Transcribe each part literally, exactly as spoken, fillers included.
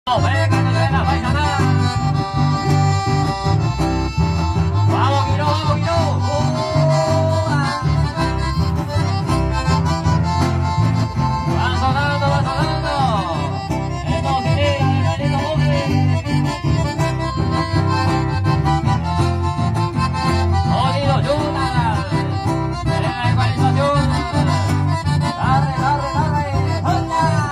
Venga, no se la vais a dar. Vamos, Quiro, vamos, Quiro. Va sonando, va sonando. Hemos tirado, el hombre. Jodido, Yuna. En la ecualización. Darre, darre, darre. ¡Hola!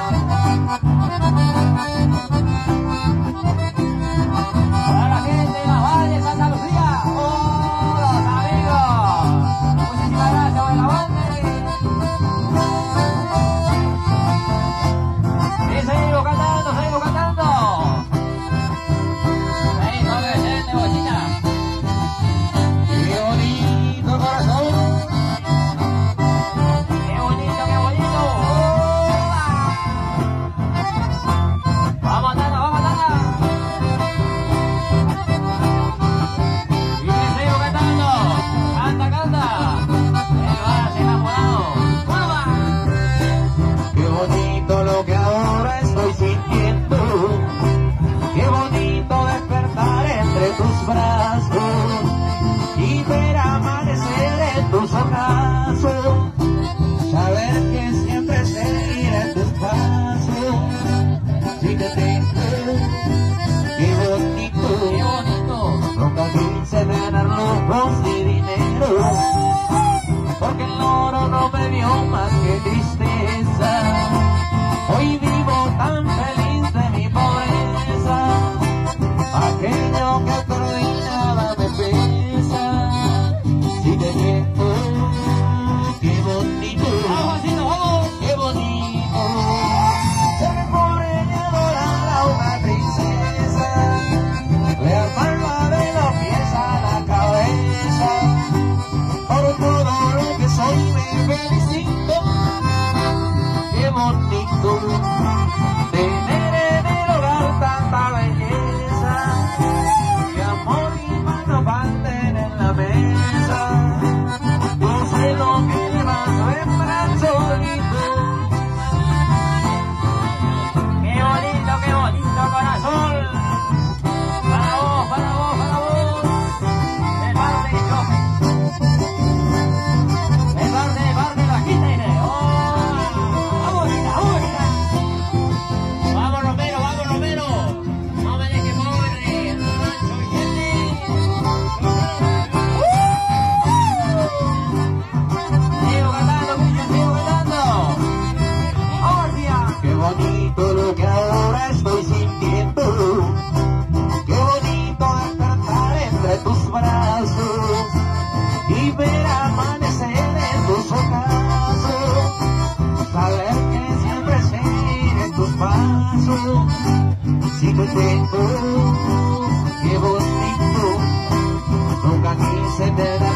Y ver amanecer en tus ojazos, saber que siempre seguiré en tus pasos. Si te tengo, qué bonito, qué bonito. Nunca quise ganar lujos ni dinero, porque el oro no me dio más que tristeza. Hoy vivo tan feliz de mi pobreza, aquello que perdí nada me pesa. Si te siento, qué bonito, qué bonito, se me pone de adorar a una princesa, le armarla de los pies a la cabeza. Por todo lo que soy me felicito, qué bonito tener en el hogar tanta belleza, y amor y mano parten en la mesa. No sé lo que le vas a sembrar solito. Qué bonito, qué bonito corazón. Para vos, para vos, para vos. De parte de yo. De parte, de parte, bajita iré. Oh, vamos, bonita, vamos, bonita. Vamos, Romero, vamos, Romero. No me dejes pobre. Rancho Vicente. Sigo cantando, Cristian, sigo cantando. Vamos, tía. Qué bonito lo que ahora estoy sintiendo, qué bonito despertar entre tus brazos y ver amanecer en tus ojazos, saber que siempre seguiré en tus pasos. Si te tengo, qué bonito, nunca quise tener